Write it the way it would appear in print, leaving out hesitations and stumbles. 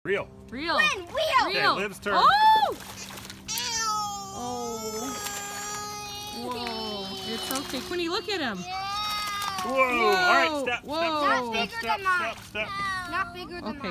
Real. Real. Quinn, wheel. Okay, Real. Liv's turn. Oh! Oh. Whoa. It's okay. Quinny, look at him. Whoa. All right, step, Whoa. step, Not step, bigger step, than mine. step, step. Not bigger than Okay. mine.